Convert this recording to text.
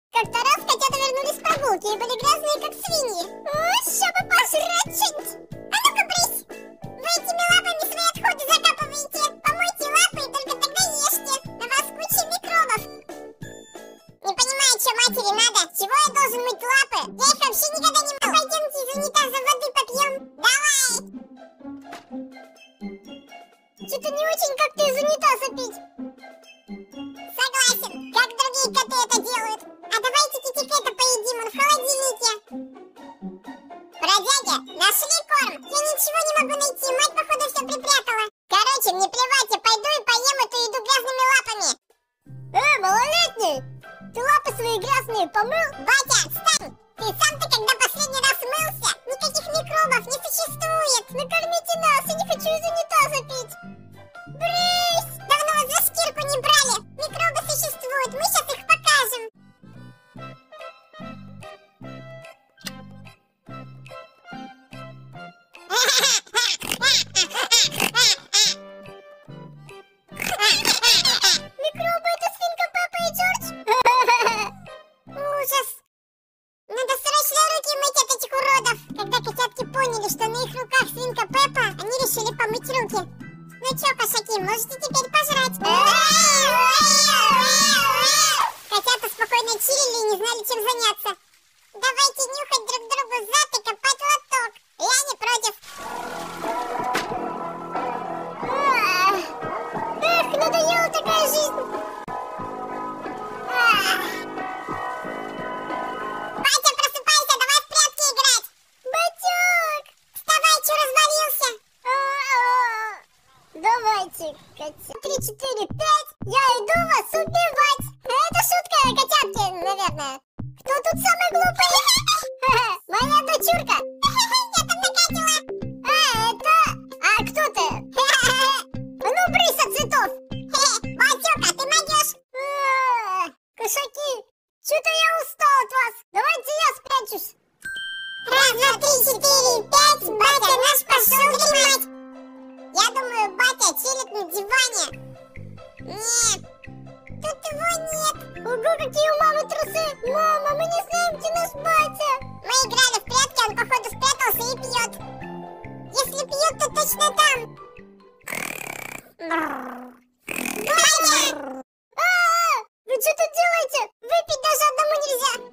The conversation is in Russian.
Как-то раз котята вернулись с прогулки и были грязные, как свиньи. Чтобы пожрать что-нибудь. А ну-ка, брысь! Вы этими лапами свои отходы закапываете. Помойте лапы и только тогда ешьте. На вас куча микробов. Не понимаю, что матери надо. Чего я должен мыть лапы? Я их вообще никогда не мыл. Пойдемте из унитаза воды попьем. Давай! Что-то не очень как-то из унитаза пить. Согласен. Как другие коты это делают. А давайте китикета поедим, он в холодильнике. Бродяги, нашли корм? Я ничего не могу найти, мать, походу, все припрятала. Короче, мне плевать, я пойду и поем эту еду грязными лапами. Малолетний, ты лапы свои грязные помыл? Батя, отстань! Ты сам-то когда последний раз мылся? Никаких микробов не существует. Накормите нас, я не хочу из унитаза пить. Брысь! Давно вас за шкирку не брали. Микробы существуют, мы сейчас их покажем. Микробы — это свинка Пеппа и Джордж? Ужас! Надо срочно руки мыть от этих уродов. Когда котятки поняли, что на их руках свинка Пеппа, они решили помыть руки. Ну чё, кошаки, можете теперь пожрать? Котята спокойно чилили и не знали, чем заняться. Давайте нюхать друг другу зад и копать лоток. Я не против. Эх, надоела такая жизнь. Батя, просыпайся, давай в прятки играть. Батюк! Вставай, чё развалился? Давайте, котя. 3, 4, 5. Я иду вас убивать. Это шутка, котятки, наверное. Кто тут самый глупый? Моя дочурка. Я там накатила. Это... А кто ты? Ну, брысь от цветов. Батюк, а ты могешь? Кошаки, что-то я устал от вас. Давайте я спрячусь. 1, 2, 3, 4, 5. Батя наш пошел дремать. Я думаю, батя чилит на диване. Нет, тут его нет. Ого, какие у мамы трусы. Мама, мы не знаем, где наш батя. Мы играли в прятки, он походу спрятался и пьет. Если пьет, то точно там. Батя! Вы что тут делаете? Выпить даже одному нельзя.